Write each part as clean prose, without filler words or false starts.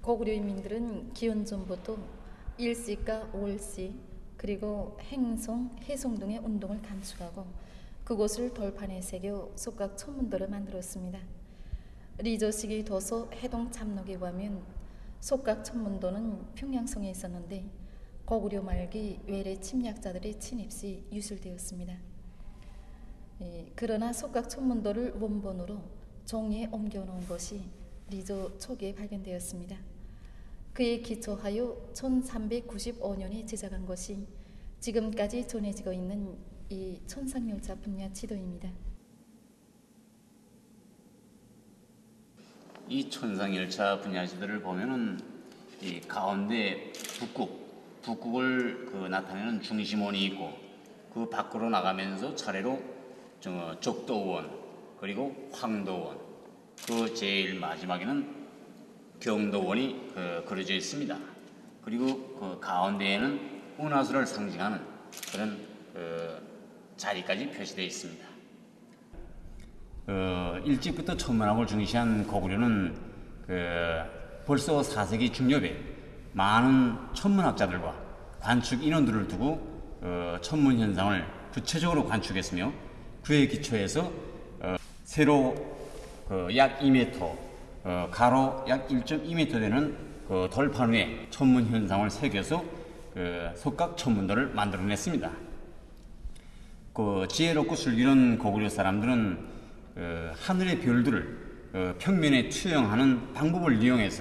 고구려 인민들은 기원전부터 일시가 월시 그리고 행송, 해송 등의 운동을 감축하고 그곳을 돌판에 새겨 속각 천문도를 만들었습니다. 리조 시기 도서 해동 참록에 의하면 속각 천문도는 평양성에 있었는데 고구려 말기 외래 침략자들의 침입 시 유실되었습니다. 그러나 속각 천문도를 원본으로 종이에 옮겨놓은 것이 리조 초기에 발견되었습니다. 그에 기초하여 1395년에 제작한 것이 지금까지 전해지고 있는 이 천상열차 분야 지도입니다. 이 천상열차 분야 지도를 보면은 이 가운데 북극을 나타내는 중심원이 있고 그 밖으로 나가면서 차례로 적도원 그리고 황도원 그 제일 마지막에는 경도원이 그려져 있습니다. 그리고 그 가운데에는 은하수를 상징하는 그런 자리까지 표시되어 있습니다. 일찍부터 천문학을 중시한 고구려는 벌써 4세기 중엽에 많은 천문학자들과 관측 인원들을 두고 천문 현상을 구체적으로 관측했으며 그에 기초해서 세로 약 2m 가로 약 1.2m 되는 돌판 위에 천문 현상을 새겨서 속각 천문도를 만들어냈습니다. 지혜롭고 슬기로운 고구려 사람들은 하늘의 별들을 평면에 투영하는 방법을 이용해서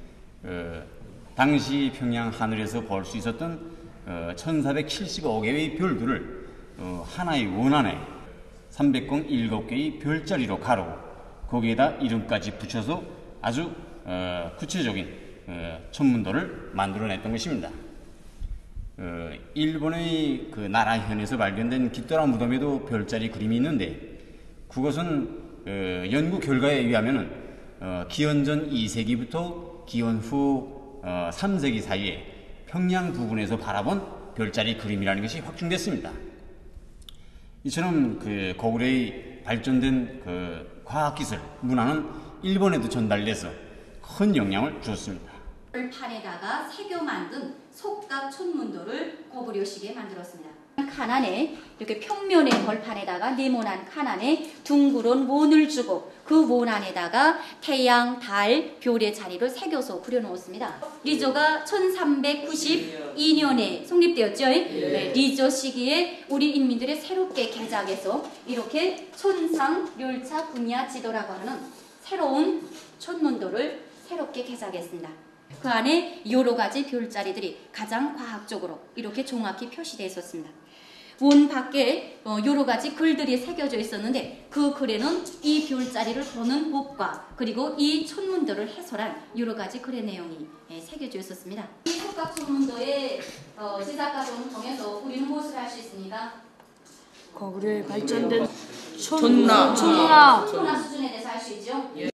당시 평양 하늘에서 볼 수 있었던 1475개의 별들을 하나의 원 안에 307개의 별자리로 가르고 거기에다 이름까지 붙여서 아주 구체적인 천문도를 만들어냈던 것입니다. 일본의 나라현에서 발견된 깃도라 무덤에도 별자리 그림이 있는데 그것은 연구 결과에 의하면 기원전 2세기부터 기원 후 3세기 사이에 평양 부근에서 바라본 별자리 그림이라는 것이 확증됐습니다. 이처럼 고구려의 발전된 과학기술, 문화는 일본에도 전달돼서 큰 영향을 주었습니다. 판에다가 새겨 만든 속각 천문도를 고구려 시기에 만들었습니다. 칸 안에 이렇게 평면의 벌판에다가 네모난 칸 안에 둥그런 원을 주고 그 원 안에다가 태양, 달, 별의 자리를 새겨서 그려놓았습니다. 리조가 1392년에 성립되었죠. 네, 리조 시기에 우리 인민들이 새롭게 개작해서 이렇게 천상열차 분야 지도라고 하는 새로운 천문도를 새롭게 개작했습니다. 그 안에 여러 가지 별자리들이 가장 과학적으로 이렇게 정확히 표시되어 있었습니다. 원 밖에 여러 가지 글들이 새겨져 있었는데 그 글에는 이 별자리를 보는 법과 그리고 이 천문도를 해설한 여러 가지 글의 내용이 새겨져 있었습니다. 이 속각 천문도의 제작 과정을 통해서 우리는 무엇을 할 수 있습니까? 고구려의 발전된 천문학 수준에 대해서 알 수 있죠.